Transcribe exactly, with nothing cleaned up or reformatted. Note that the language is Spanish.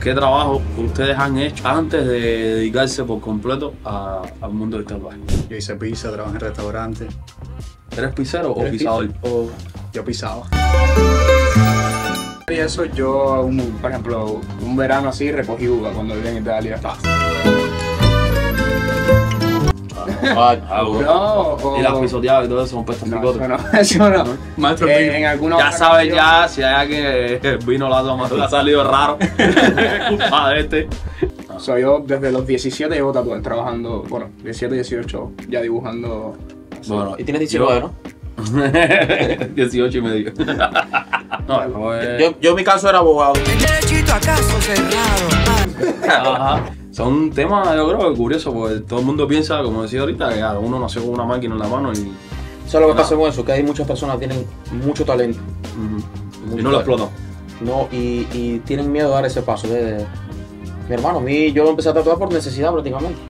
¿qué trabajo ustedes han hecho antes de dedicarse por completo a, al mundo del tatuaje? Yo hice pizza, trabajé en restaurantes. ¿Eres pizzero o ¿Eres pisador? O yo pisaba. Y eso yo, un, por ejemplo, un verano así recogí uva cuando vivía en Italia. Ah, ah, No, o- y las pisoteadas y todo eso son puestos No, picotes. eso no, eso no. Maestro Eh, Pico. en alguna Ya otra sabes ocasión- ya si hay alguien que vino la toma, le ha salido raro. Culpa de este. Soy yo desde los diecisiete llevo tatuajes trabajando, bueno, diecisiete, dieciocho, ya dibujando. así. Bueno, Y tienes diecinueve, ¿no? dieciocho y medio. No, pues, Yo, yo en mi caso era abogado. Derechito a caso cerrado. ajá. Son temas, yo creo, curiosos, porque todo el mundo piensa, como decía ahorita, que ah, uno nació con una máquina en la mano y, Eso es lo que No. pasa con eso, que hay muchas personas que tienen mucho talento. ujú, y no lo explotan. No, y, y tienen miedo de dar ese paso. De, de- Mi hermano, a mí yo empecé a tatuar por necesidad prácticamente.